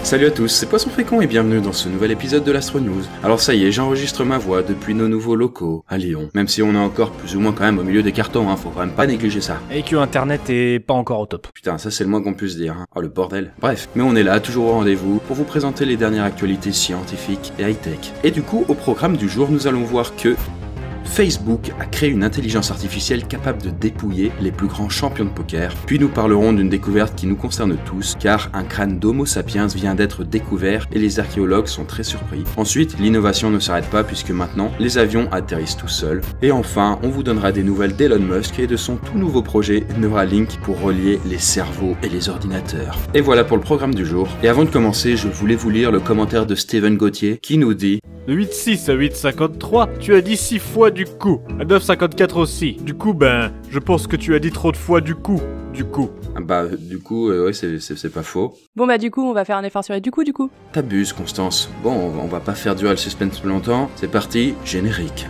Salut à tous, c'est Poisson Fécond et bienvenue dans ce nouvel épisode de l'Astro News. Alors ça y est, j'enregistre ma voix depuis nos nouveaux locaux à Lyon. Même si on est encore plus ou moins quand même au milieu des cartons, faut quand même pas négliger ça. Et que internet est pas encore au top. Putain, ça c'est le moins qu'on puisse dire, Oh le bordel. Bref, mais on est là, toujours au rendez-vous, pour vous présenter les dernières actualités scientifiques et high-tech. Et du coup, au programme du jour, nous allons voir que Facebook a créé une intelligence artificielle capable de dépouiller les plus grands champions de poker. Puis nous parlerons d'une découverte qui nous concerne tous, car un crâne d'Homo sapiens vient d'être découvert et les archéologues sont très surpris. Ensuite, l'innovation ne s'arrête pas puisque maintenant, les avions atterrissent tout seuls. Et enfin, on vous donnera des nouvelles d'Elon Musk et de son tout nouveau projet Neuralink pour relier les cerveaux et les ordinateurs. Et voilà pour le programme du jour. Et avant de commencer, je voulais vous lire le commentaire de Steven Gauthier qui nous dit 8,6 à 8,53, tu as dit 6 fois du coup. À 9,54 aussi. Du coup, je pense que tu as dit trop de fois du coup. Ouais, c'est pas faux. Bon du coup, on va faire un effort sur les du coup. T'abuses, Constance. Bon, on va pas faire durer le suspense plus longtemps. C'est parti, générique.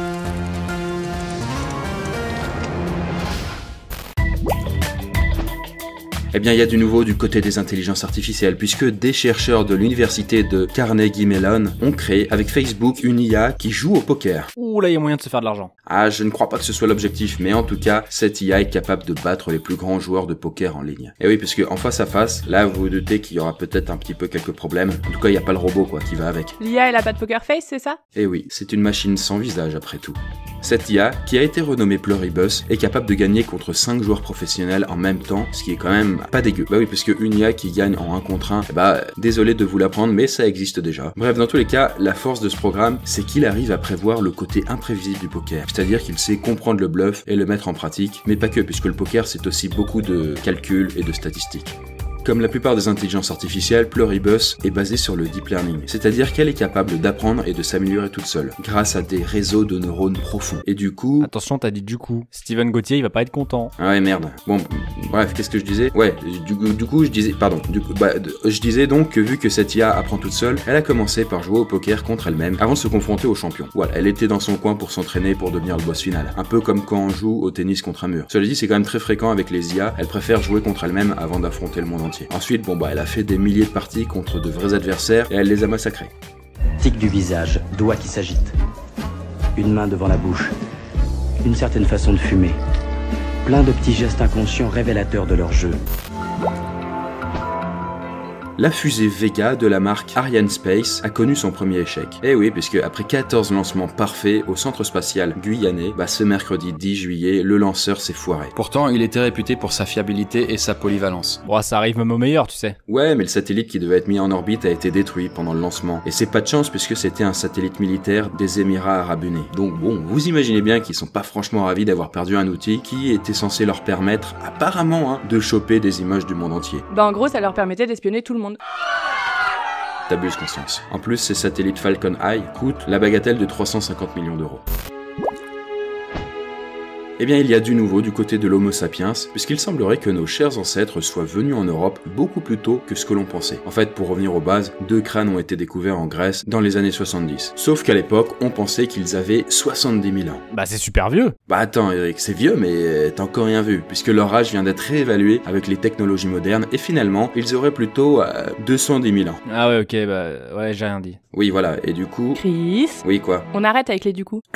Eh bien, il y a du nouveau du côté des intelligences artificielles, puisque des chercheurs de l'université de Carnegie Mellon ont créé avec Facebook une IA qui joue au poker. Ouh là, il y a moyen de se faire de l'argent. Ah, je ne crois pas que ce soit l'objectif, mais en tout cas, cette IA est capable de battre les plus grands joueurs de poker en ligne. Et oui, parce que en face à face, là, vous vous doutez qu'il y aura peut-être un petit peu quelques problèmes. En tout cas, il n'y a pas le robot, qui va avec. L'IA, elle a pas de poker face, c'est ça? Eh oui, c'est une machine sans visage après tout. Cette IA, qui a été renommée Pluribus, est capable de gagner contre 5 joueurs professionnels en même temps, ce qui est quand même pas dégueu. Bah oui, parce que une IA qui gagne en 1 contre 1, désolé de vous l'apprendre, mais ça existe déjà. Bref, dans tous les cas, la force de ce programme, c'est qu'il arrive à prévoir le côté imprévisible du poker. C'est-à-dire qu'il sait comprendre le bluff et le mettre en pratique, mais pas que, puisque le poker, c'est aussi beaucoup de calculs et de statistiques. Comme la plupart des intelligences artificielles, Pluribus est basée sur le deep learning, c'est-à-dire qu'elle est capable d'apprendre et de s'améliorer toute seule, grâce à des réseaux de neurones profonds. Et du coup... Attention, t'as dit du coup. Steven Gauthier, il va pas être content. Ah ouais, merde. Bon, bref, qu'est-ce que je disais? Ouais, du coup, je disais... Pardon. Je disais donc que vu que cette IA apprend toute seule, elle a commencé par jouer au poker contre elle-même, avant de se confronter au champion. Voilà, elle était dans son coin pour s'entraîner pour devenir le boss final. Un peu comme quand on joue au tennis contre un mur. Cela dit, c'est quand même très fréquent avec les IA, elles préfèrent jouer contre elles-mêmes avant d'affronter le monde entier. Ensuite, elle a fait des milliers de parties contre de vrais adversaires et elle les a massacrés. Tic du visage, doigts qui s'agitent. Une main devant la bouche. Une certaine façon de fumer. Plein de petits gestes inconscients révélateurs de leur jeu. La fusée Vega de la marque Arianespace a connu son premier échec. Eh oui, puisque après 14 lancements parfaits au centre spatial guyanais, ce mercredi 10 juillet, le lanceur s'est foiré. Pourtant, il était réputé pour sa fiabilité et sa polyvalence. Bon, ça arrive même au meilleur, tu sais. Ouais, mais le satellite qui devait être mis en orbite a été détruit pendant le lancement. Et c'est pas de chance puisque c'était un satellite militaire des Émirats Arabes Unis. Donc bon, vous imaginez bien qu'ils sont pas franchement ravis d'avoir perdu un outil qui était censé leur permettre, apparemment, de choper des images du monde entier. En gros, ça leur permettait d'espionner tout le monde. T'abuses, Constance. En plus, ces satellites Falcon Eye coûtent la bagatelle de 350 millions d'euros. Eh bien, il y a du nouveau du côté de l'Homo sapiens, puisqu'il semblerait que nos chers ancêtres soient venus en Europe beaucoup plus tôt que ce que l'on pensait. En fait, pour revenir aux bases, 2 crânes ont été découverts en Grèce dans les années 70. Sauf qu'à l'époque, on pensait qu'ils avaient 70 000 ans. C'est super vieux. Attends, Eric, c'est vieux, mais t'as encore rien vu, puisque leur âge vient d'être réévalué avec les technologies modernes, et finalement, ils auraient plutôt 210 000 ans. Ah ouais, ok, ouais, j'ai rien dit. Oui, voilà, et du coup... Chris? Oui, quoi? On arrête avec les du coup.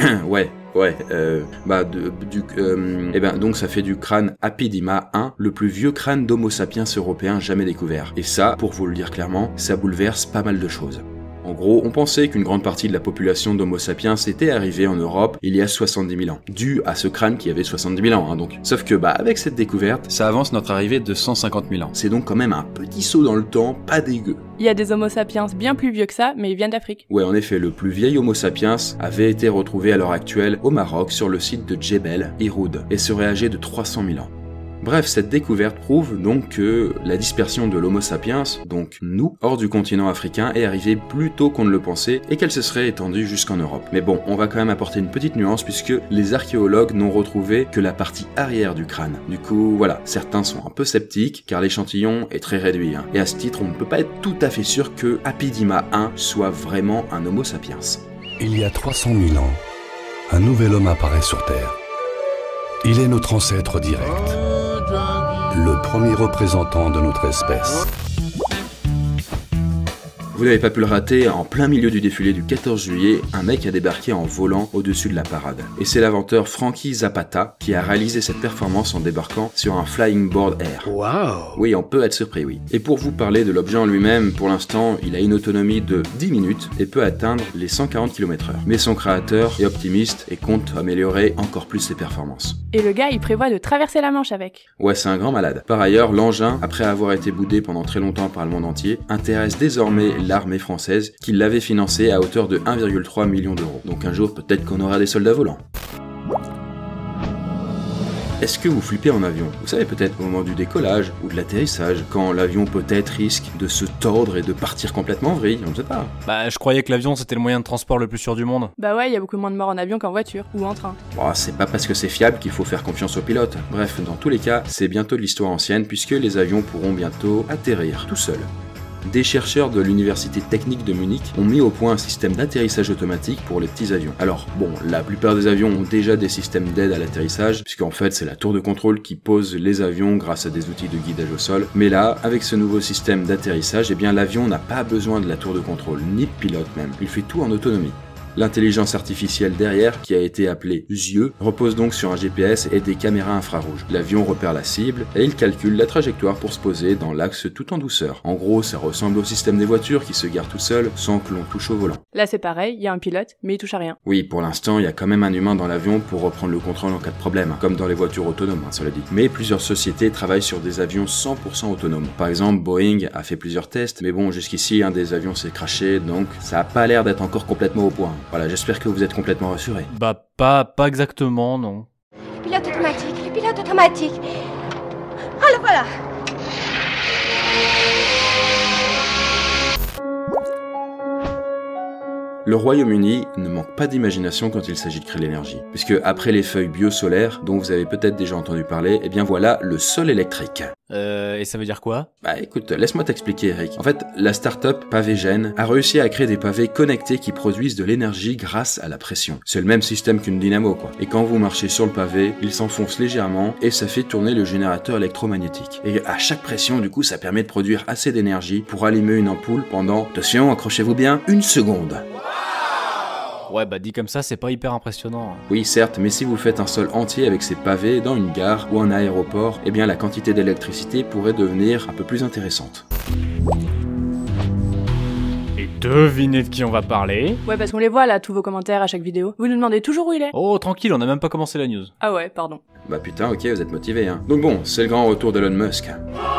Donc ça fait du crâne Apidima 1, le plus vieux crâne d'Homo sapiens européen jamais découvert. Et ça, pour vous le dire clairement, ça bouleverse pas mal de choses. En gros, on pensait qu'une grande partie de la population d'Homo sapiens était arrivée en Europe il y a 70 000 ans, dû à ce crâne qui avait 70 000 ans, donc. Sauf que, avec cette découverte, ça avance notre arrivée de 150 000 ans. C'est donc quand même un petit saut dans le temps, pas dégueu. Il y a des Homo sapiens bien plus vieux que ça, mais ils viennent d'Afrique. Ouais, en effet, le plus vieil Homo sapiens avait été retrouvé à l'heure actuelle au Maroc sur le site de Djebel, Iroud, et serait âgé de 300 000 ans. Bref, cette découverte prouve donc que la dispersion de l'Homo sapiens, donc nous, hors du continent africain, est arrivée plus tôt qu'on ne le pensait et qu'elle se serait étendue jusqu'en Europe. Mais bon, on va quand même apporter une petite nuance puisque les archéologues n'ont retrouvé que la partie arrière du crâne. Du coup, voilà, certains sont un peu sceptiques car l'échantillon est très réduit. Et à ce titre, on ne peut pas être tout à fait sûr que Apidima 1 soit vraiment un Homo sapiens. Il y a 300 000 ans, un nouvel homme apparaît sur Terre. Il est notre ancêtre direct. Le premier représentant de notre espèce. Vous n'avez pas pu le rater, en plein milieu du défilé du 14 juillet, un mec a débarqué en volant au-dessus de la parade. Et c'est l'inventeur Frankie Zapata qui a réalisé cette performance en débarquant sur un Flying Board Air. Wow. Oui, on peut être surpris, oui. Et pour vous parler de l'objet en lui-même, pour l'instant, il a une autonomie de 10 minutes et peut atteindre les 140 km/h. Mais son créateur est optimiste et compte améliorer encore plus ses performances. Et le gars, il prévoit de traverser la Manche avec. Ouais, c'est un grand malade. Par ailleurs, l'engin, après avoir été boudé pendant très longtemps par le monde entier, intéresse désormais l'armée française qui l'avait financé à hauteur de 1,3 million d'euros. Donc un jour, peut-être qu'on aura des soldats volants. Est-ce que vous flippez en avion? Vous savez, peut-être au moment du décollage ou de l'atterrissage, quand l'avion peut-être risque de se tordre et de partir complètement en vrille, on ne sait pas. Bah, je croyais que l'avion c'était le moyen de transport le plus sûr du monde. Bah ouais, il y a beaucoup moins de morts en avion qu'en voiture ou en train. Bon, c'est pas parce que c'est fiable qu'il faut faire confiance aux pilotes. Bref, dans tous les cas, c'est bientôt de l'histoire ancienne puisque les avions pourront bientôt atterrir tout seuls. Des chercheurs de l'université technique de Munich ont mis au point un système d'atterrissage automatique pour les petits avions. Alors bon, la plupart des avions ont déjà des systèmes d'aide à l'atterrissage, puisqu'en fait c'est la tour de contrôle qui pose les avions grâce à des outils de guidage au sol. Mais là, avec ce nouveau système d'atterrissage, eh bien l'avion n'a pas besoin de la tour de contrôle, ni de pilote même. Il fait tout en autonomie. L'intelligence artificielle derrière, qui a été appelée yeux, repose donc sur un GPS et des caméras infrarouges. L'avion repère la cible et il calcule la trajectoire pour se poser dans l'axe tout en douceur. En gros, ça ressemble au système des voitures qui se garent tout seul sans que l'on touche au volant. Là c'est pareil, il y a un pilote, mais il touche à rien. Oui, pour l'instant, il y a quand même un humain dans l'avion pour reprendre le contrôle en cas de problème, comme dans les voitures autonomes, cela dit. Mais plusieurs sociétés travaillent sur des avions 100% autonomes. Par exemple, Boeing a fait plusieurs tests, mais bon, jusqu'ici, un des avions s'est crashé, donc ça a pas l'air d'être encore complètement au point. Voilà, j'espère que vous êtes complètement rassurés. Bah, pas exactement, non. Le pilote automatique. Ah, le voilà. Le Royaume-Uni ne manque pas d'imagination quand il s'agit de créer l'énergie, puisque après les feuilles biosolaires, dont vous avez peut-être déjà entendu parler, eh bien voilà le sol électrique. Et ça veut dire quoi? Bah écoute, laisse-moi t'expliquer Eric. En fait, la start-up Pavegen a réussi à créer des pavés connectés qui produisent de l'énergie grâce à la pression. C'est le même système qu'une dynamo quoi. Et quand vous marchez sur le pavé, il s'enfonce légèrement et ça fait tourner le générateur électromagnétique. Et à chaque pression, du coup, ça permet de produire assez d'énergie pour allumer une ampoule pendant, attention, accrochez-vous bien, 1 seconde. Ouais, bah dit comme ça, c'est pas hyper impressionnant. Oui, certes, mais si vous faites un sol entier avec ces pavés dans une gare ou un aéroport, eh bien la quantité d'électricité pourrait devenir un peu plus intéressante. Et devinez de qui on va parler? Ouais, parce qu'on les voit là, tous vos commentaires à chaque vidéo. Vous nous demandez toujours où il est. Oh, tranquille, on a même pas commencé la news. Ah ouais, pardon. Bah putain, ok, vous êtes motivés, hein. Donc bon, c'est le grand retour d'Elon Musk.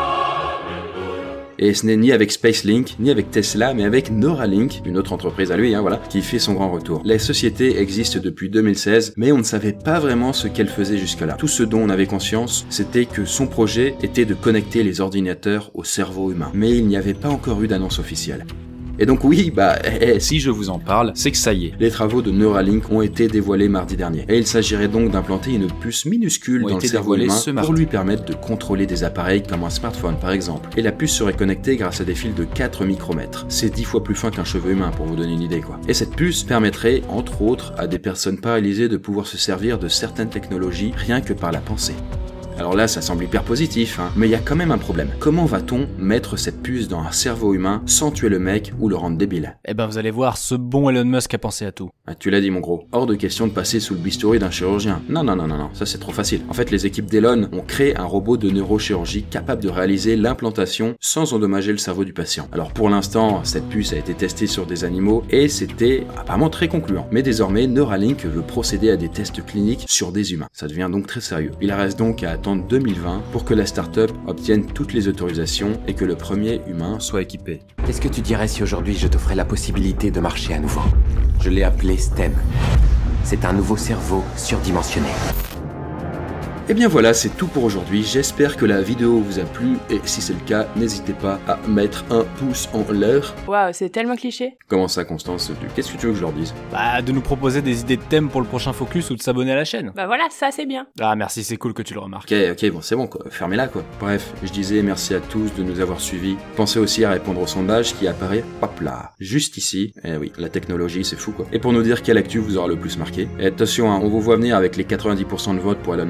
Et ce n'est ni avec SpaceLink, ni avec Tesla, mais avec Neuralink, une autre entreprise à lui, voilà, qui fait son grand retour. La société existe depuis 2016, mais on ne savait pas vraiment ce qu'elle faisait jusque-là. Tout ce dont on avait conscience, c'était que son projet était de connecter les ordinateurs au cerveau humain. Mais il n'y avait pas encore eu d'annonce officielle. Et donc oui, si je vous en parle, c'est que ça y est, les travaux de Neuralink ont été dévoilés mardi dernier. Et il s'agirait donc d'implanter une puce minuscule dans le cerveau humain pour lui permettre de contrôler des appareils comme un smartphone par exemple. Et la puce serait connectée grâce à des fils de 4 micromètres. C'est 10 fois plus fin qu'un cheveu humain pour vous donner une idée quoi. Et cette puce permettrait, entre autres, à des personnes paralysées de pouvoir se servir de certaines technologies rien que par la pensée. Alors là, ça semble hyper positif, hein, mais il y a quand même un problème. Comment va-t-on mettre cette puce dans un cerveau humain sans tuer le mec ou le rendre débile? Eh ben vous allez voir, ce bon Elon Musk a pensé à tout. Ah, tu l'as dit mon gros, hors de question de passer sous le bistouri d'un chirurgien. Non, ça c'est trop facile. En fait, les équipes d'Elon ont créé un robot de neurochirurgie capable de réaliser l'implantation sans endommager le cerveau du patient. Alors pour l'instant, cette puce a été testée sur des animaux et c'était apparemment très concluant. Mais désormais, Neuralink veut procéder à des tests cliniques sur des humains. Ça devient donc très sérieux. Il reste donc à attendre 2020 pour que la start-up obtienne toutes les autorisations et que le premier humain soit équipé. Qu'est-ce que tu dirais si aujourd'hui je t'offrais la possibilité de marcher à nouveau? Je l'ai appelé STEM. C'est un nouveau cerveau surdimensionné. Et bien voilà, c'est tout pour aujourd'hui. J'espère que la vidéo vous a plu et si c'est le cas, n'hésitez pas à mettre un pouce en l'air. Waouh, c'est tellement cliché. Comment ça, Constance? Qu'est-ce que tu veux que je leur dise? Bah, de nous proposer des idées de thèmes pour le prochain focus ou de s'abonner à la chaîne. Bah voilà, ça c'est bien. Ah merci, c'est cool que tu le remarques. Ok, bon, c'est bon quoi, fermez-la quoi. Bref, je disais merci à tous de nous avoir suivis. Pensez aussi à répondre au sondage qui apparaît, hop là, juste ici. Eh oui, la technologie, c'est fou quoi. Et pour nous dire quelle actu vous aura le plus marqué. Et attention, hein, on vous voit venir avec les 90% de vote pour Elon Musk. Hein.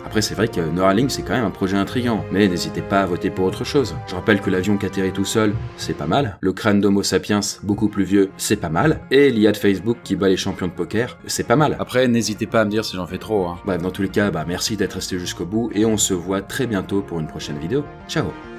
Après c'est vrai que Neuralink c'est quand même un projet intriguant, mais n'hésitez pas à voter pour autre chose. Je rappelle que l'avion qui atterrit tout seul, c'est pas mal, le crâne d'Homo sapiens beaucoup plus vieux, c'est pas mal, et l'IA de Facebook qui bat les champions de poker, c'est pas mal. Après, n'hésitez pas à me dire si j'en fais trop, hein. Bref, dans tous les cas, merci d'être resté jusqu'au bout, et on se voit très bientôt pour une prochaine vidéo. Ciao.